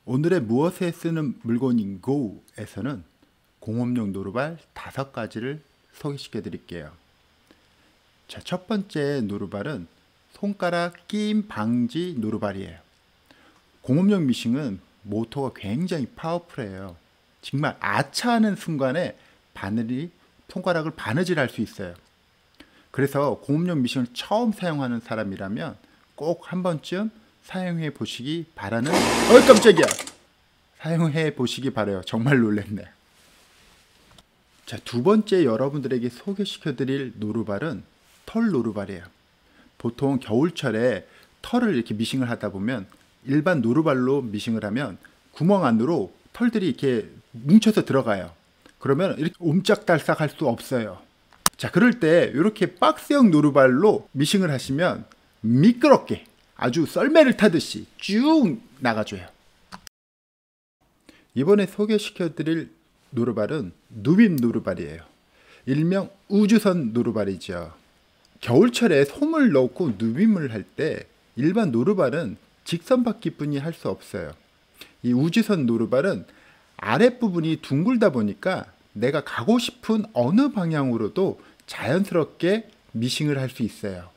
오늘의 무엇에 쓰는 물건인고에서는 공업용 노루발 5가지를 소개시켜 드릴게요. 자, 첫 번째 노루발은 손가락 끼임 방지 노루발이에요. 공업용 미싱은 모터가 굉장히 파워풀해요. 정말 아차하는 순간에 바늘이 손가락을 바느질할 수 있어요. 그래서 공업용 미싱을 처음 사용하는 사람이라면 꼭 한 번쯤 사용해 보시기 바라는 깜짝이야! 사용해 보시기 바라요. 정말 놀랐네. 자, 두 번째 여러분들에게 소개시켜 드릴 노루발은 털 노루발이에요. 보통 겨울철에 털을 이렇게 미싱을 하다 보면 일반 노루발로 미싱을 하면 구멍 안으로 털들이 이렇게 뭉쳐서 들어가요. 그러면 이렇게 옴짝달싹 할 수 없어요. 자, 그럴 때 이렇게 박스형 노루발로 미싱을 하시면 미끄럽게 아주 썰매를 타듯이 쭉 나가줘요. 이번에 소개시켜 드릴 노루발은 누빔 노루발이에요. 일명 우주선 노루발이죠. 겨울철에 솜을 넣고 누빔을 할 때 일반 노루발은 직선바퀴뿐이 할 수 없어요. 이 우주선 노루발은 아랫부분이 둥글다 보니까 내가 가고 싶은 어느 방향으로도 자연스럽게 미싱을 할 수 있어요.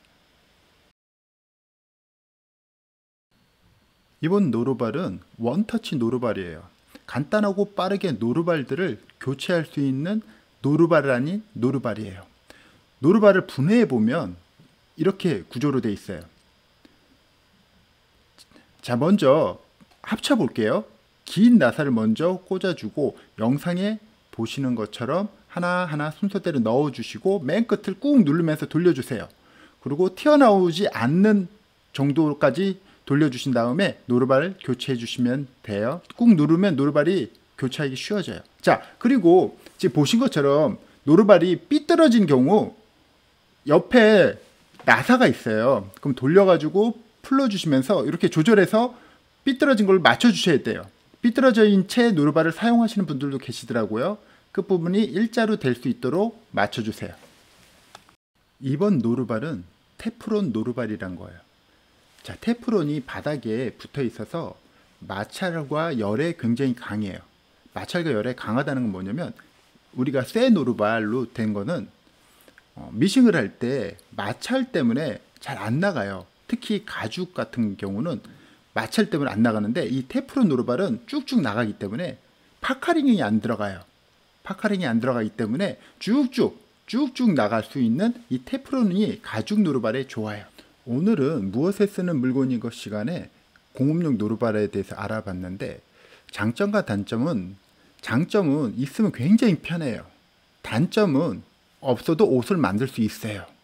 이번 노루발은 원터치 노루발이에요. 간단하고 빠르게 노루발들을 교체할 수 있는 노루발 아닌 노루발이에요. 노루발을 분해해 보면 이렇게 구조로 되어 있어요. 자, 먼저 합쳐 볼게요. 긴 나사를 먼저 꽂아주고 영상에 보시는 것처럼 하나하나 순서대로 넣어주시고 맨 끝을 꾹 누르면서 돌려주세요. 그리고 튀어나오지 않는 정도까지 돌려주신 다음에 노루발을 교체해 주시면 돼요. 꾹 누르면 노루발이 교체하기 쉬워져요. 자, 그리고 지금 보신 것처럼 노루발이 삐뚤어진 경우 옆에 나사가 있어요. 그럼 돌려가지고 풀러주시면서 이렇게 조절해서 삐뚤어진 걸 맞춰주셔야 돼요. 삐뚤어진 채 노루발을 사용하시는 분들도 계시더라고요. 끝부분이 일자로 될 수 있도록 맞춰주세요. 이번 노루발은 테프론 노루발이란 거예요. 자, 테프론이 바닥에 붙어 있어서 마찰과 열에 굉장히 강해요. 마찰과 열에 강하다는 건 뭐냐면 우리가 쇠 노루발로 된 거는 미싱을 할 때 마찰 때문에 잘 안 나가요. 특히 가죽 같은 경우는 마찰 때문에 안 나가는데 이 테프론 노루발은 쭉쭉 나가기 때문에 파카링이 안 들어가요. 파카링이 안 들어가기 때문에 쭉쭉 나갈 수 있는 이 테프론이 가죽 노루발에 좋아요. 오늘은 무엇에 쓰는 물건인 것 시간에 공업용 노루발에 대해서 알아봤는데 장점과 단점은 장점은 있으면 굉장히 편해요. 단점은 없어도 옷을 만들 수 있어요.